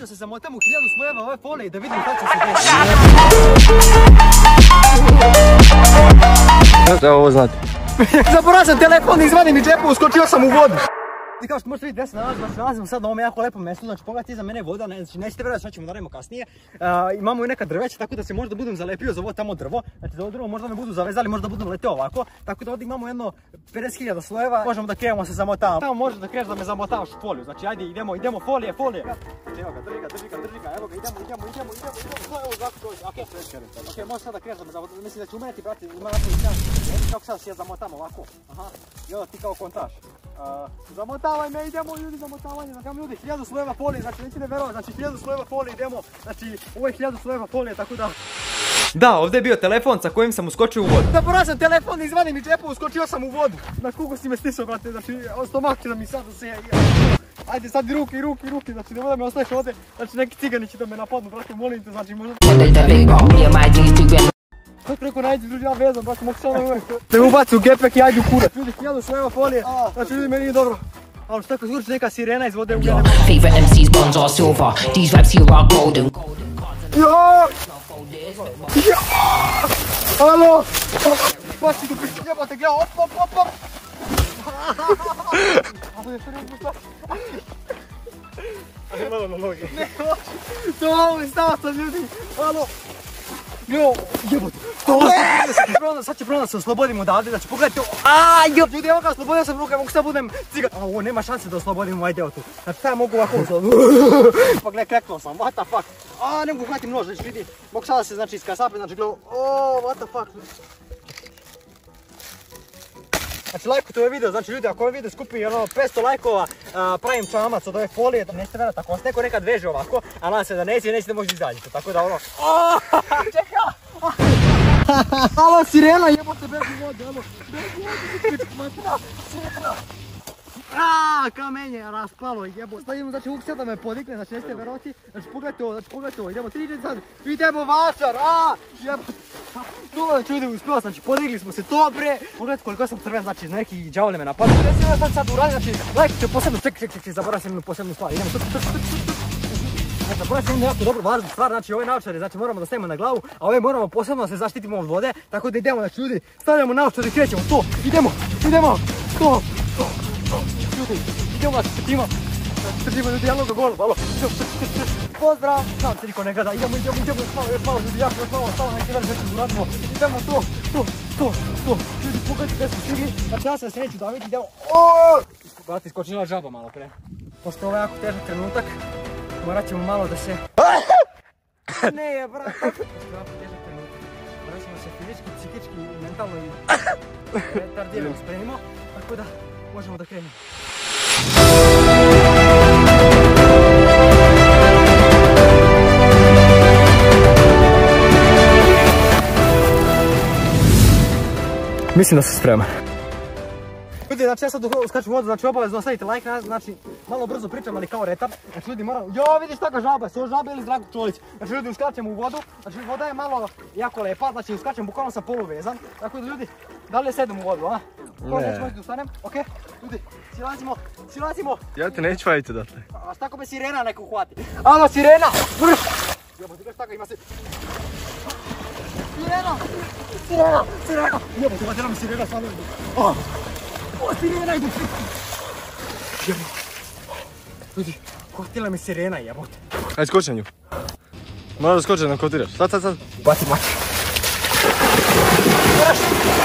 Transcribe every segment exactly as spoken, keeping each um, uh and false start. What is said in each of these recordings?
da se zamotam u hiljadu slojeva ove folije i da vidim kako će se desiti. Kako je ovo znati? Zaboravio sam telefon, izvadim iz džepa, uskočio sam u vodu. I kao što možete vidjeti, gdje se nalazimo, znači nalazimo sad na ovom jako lepom mjestu, znači pogledajte iza mene voda, znači nećete vjerojatno što ćemo naravimo kasnije. Uh, imamo i neka drveća, tako da se možda budem zalepio za ovo tamo drvo, znači za ovo drvo možda me budu zavezali, možda budem leteo ovako, tako da ovdje imamo jedno pedeset hiljada slojeva, možemo da krenemo se zamotavamo. Tamo možeš da kreneš da me zamotavaš u foliju, znači ajde idemo, idemo folije, folije. Evo ga, drži ga, drži ga, drži ga, evo ga, idemo, idemo, idemo, idemo, idemo, evo ovako dođe, okej, okej, možeš sad da kreneš da me zamotavaš, mislim da ću umeniti, brate, ima ovako i sjan, kako sad se ja zamotam ovako, aha, i onda ti kao kontaš. Zamotavaj me, idemo ljudi, zamotavanje, znam ljudi, hiljadu slojeva folije, znači nećete verovati, znači hiljadu slojeva folije idemo, znači ovo je hiljadu slojeva folije, tako da... Da, ovdje je bio telefon sa kojim sam uskočio u vodu. Zaboravio sam telefon, izvadim iz džepa, uskočio sam u vodu. Na kugu si me stisao, brate, znači stomak će da mi sad se... Ajde sad i ruke, i ruke, i ruke, znači nemoj da me ostaviš ovdje, znači neki cigani će da me napadnu, brate, molim te, znači možda... Kako rekao najđi druži, ja vezam, brate, mogu samo uvijek. Da me ubaci u gepek i ajde u kurac. Ljudi, hiljadu slojeva folije, znači ljudi, meni nije dobro. Ali što tako zvuči neka sirena iz vode u gene. Favorite M Cs, bronze or silver. These raps here are golden. Jo! Jo! Alo! Paši tu piši, jebate, gleda, op, op, op, op! Alo, još ne znam. Ajde malo na noge. Ne, to ovo je stava sam ljudi. Alo! Jo, jebote, sad će Brona se oslobodim odavde, znači pogledajte ovo, aaa, jeb, ljudi, evo ga, oslobodio sam ruke, mogu sad budem cigan. A ovo, nema šanse da oslobodim ovaj deo tu, znači sad mogu ovako osloboditi. Pa gledaj, kreknuo sam, what the fuck, aaa, ne mogu hvatim nož, znači vidi, mogu sada se, znači, iskasape, znači gledaj, ooo, what the fuck. Znači lajkujte ovaj video, znači ljudi ako ovaj video skupi ono petsto lajkova, a, pravim čamac od ove folije, nećete vjerati, ako vas neko nekad veže ovako, a nadam se da neće, nećete možda izađete, tako da ono... Čekaj! Alo, sirena, jebote, beži vode, alo, beži vode, sirena! Aaaa, kamenje, raspalo, jebote, stavimo, znači uvijek sad da me podikne, znači nećete vjerovati, znači pogledajte ovo, znači pogledajte ovo, idemo, tri četiri sad, idemo vačar, aaa, jebote, dobro čudi uspio, znači podigli smo se to bre, pogledajte koliko sam crven, znači neki đavole me napadaju, ja sam sad uradim, znači, lajkujte posebno, ček, ček, ček, zaboravim sam jednu posebnu stvar, idemo, tuk, tuk, tuk, tuk, tuk, znači zaboravim sam jednu jako dobru važnu stvar, znači ove naočare, znači moramo da stavimo na glavu, a ove moramo posebno da se zaštitimo od vode, tako da idemo, znači ljudi, stavljamo naočare i krećemo, to, idemo, idemo, to, to, to, ljudi, idemo da se trčimo, trčimo ljudi, jedno do gola, malo, pozdrav, znam se niko ne gleda, idemo, idemo, idemo, još malo, još malo ljudi, jako, još malo, stalo neki veli već uradimo, idemo to, to, to, to, ljudi, pogledajte gdje su stigli, znači ja se neću daviti, idemo, oooo, brate, iskočila žaba malo pre, pošto ovo je jako težak trenutak, morat ćemo malo da se, ne je, brate, jako težak trenutak, morat ćemo se fizički, psihički, mentalno i retardirano spremimo, tako da možemo da krenemo. Mislim da sam spreman. Ljudi, znači ja sad uskačem u vodu, znači obavezno ostavite like, znači malo brzo pričam, ali kao retard. Znači ljudi moram, jo vidiš taka žaba, su ovo žaba ili Zdravko Čolić. Znači ljudi uskačem u vodu, znači voda je malo jako lepa, znači uskačem, bukvalno sam poluvezan. Tako da ljudi, da li sedem u vodu, a? Ko neću možete ustanem, okej, ljudi, silazimo, silazimo. Ja te neću vaditi odatle. A šta ako me sirena neko uhvati? Alo, sirena! Vrš! Jebote, gledaj tako ima se... Sirena! Sirena! Sirena! Jebote, vatela mi sirena stvarno idu. O, sirena idu! Jebote. Ljudi, hvatila mi sirena jebote. Ajde skoči na nju. Moraš da skoči da nam kotiraš. Sad, sad, sad. Baci mač. Vrš!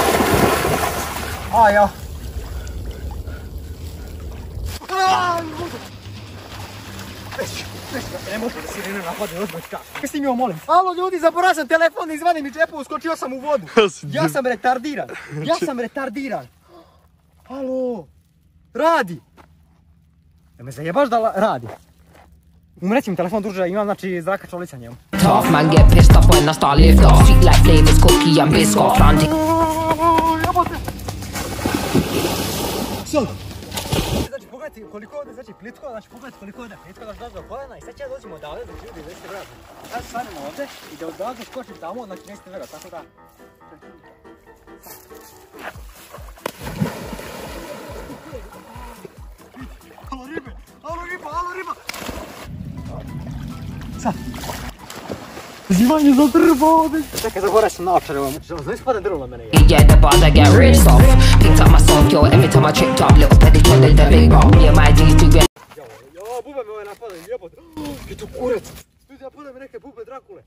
A, ja. Aaaa! Ne može da sirena napadne, odmah ti kažem. Kaj si mi ovo molim? Alo ljudi, zaboravio sam telefon, izvadim iz džepa, uskočio sam u vodu. Ja sam retardiran. Ja sam retardiran. Alo. Radi. Da me zajebaš da radi. Umreći mi telefon druže, imam znači Zdravka Čolića njemu. Tough man get pissed up when I start lift off. Sweet like flavors, cookie and biscuit, frantic. Jebote. Sad. Znači pogledajte koliko ovdje znači plitko, znači pogledajte koliko ovdje plitko, znači dođe do kolena i sad će ja dođem odavde, znači ljudi nećete vjerati. Sad stanemo ovdje i da odavde skočim tamo, znači nećete vjerati, tako da... Alo ribe, alo riba, alo riba! Zimanje za drvo ovdje. Čekaj, zaboravio sam naočare ovom. Znaš spada drvo na mene je. Yeah, the bar that get ripped off. Picked up my song, yo, every time I tripped up. Little petty trending the big bomb. Yeah, my G's too red. Jo, bube me ovaj napadaju, jebote. Je to kurac. Ljudi, ja podam mi neke bube Drakule.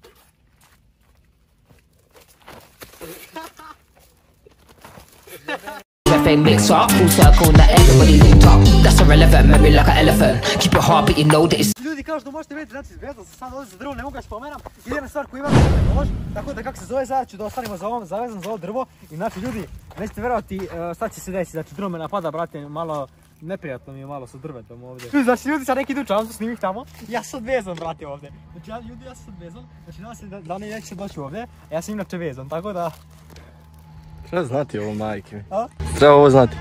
They mix up, full circle, now everybody linked up. That's irrelevant, memory like an elephant. Keep your heart beating, know that it's. Ljudi, kao što možete vidjeti, znači zvezda sam sad ovdje za drvo, ne mogu ga spomenam. Idem na stvar koju imam nož, tako da kako se zove sad ću da ostanimo za ovom, zavezan za ovo drvo. I znači ljudi, nećete vjerovati sad će se desiti, znači drvo me napada, brate, malo neprijatno mi je malo sa drvetom ovdje. Znači ljudi sad neki idu čamcu, snimih tamo, ja sam vezan, brate, ovdje. Znači ja, ljudi, ja sam sad vezan, znači nadam se da, da oni neće doći ovdje, a ja sam inače vezan, tako da. Treba znati ovo, majke mi. A? Treba ovo znati.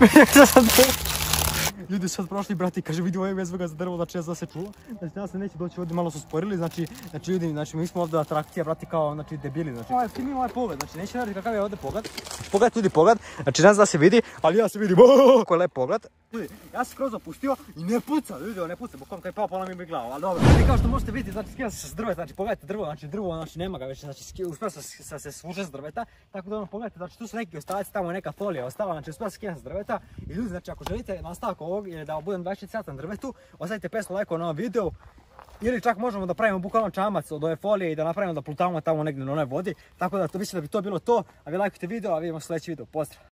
Ljudi sad prošli, brati, kaže vidi ovaj vezvoga za drvo, znači ja da se čulo. Znači nas se neće doći ovdje, malo su sporili, znači, znači ljudi, znači mi smo ovdje atrakcija, brati, kao, znači debili, znači. Ovaj film ima ovaj pogled, znači neće raditi kakav je ovdje pogled. Pogled, ljudi, pogled, znači ne znam da se vidi, ali ja se vidim, ooo, koji je lep pogled. Ljudi, ja sam skroz opustio i ne puca, ljudi, ne puca, bokom kaj pao, pola mi bi glavu, ali dobro. I kao što možete vidjeti, znači skida se s drveta, znači pogledajte drvo, znači drvo, znači nema ga već, znači uspio sam se svuče s drveta, tako da ono pogledajte, znači tu su neki ostaci, tamo je neka folija ostala, znači uspio sam skida s drveta i ljudi, znači ako želite nastavak ovog ili da budem dvadeset četiri sata na drvetu, ostavite petsto lajkova na ovom videu. Ili čak možemo da pravimo bukvalno čamac od ove folije i da napravimo da plutamo tamo negdje na onoj vodi. Tako da to mislim da bi to bilo to. A vi lajkujte video, a vidimo sljedeći video. Pozdrav!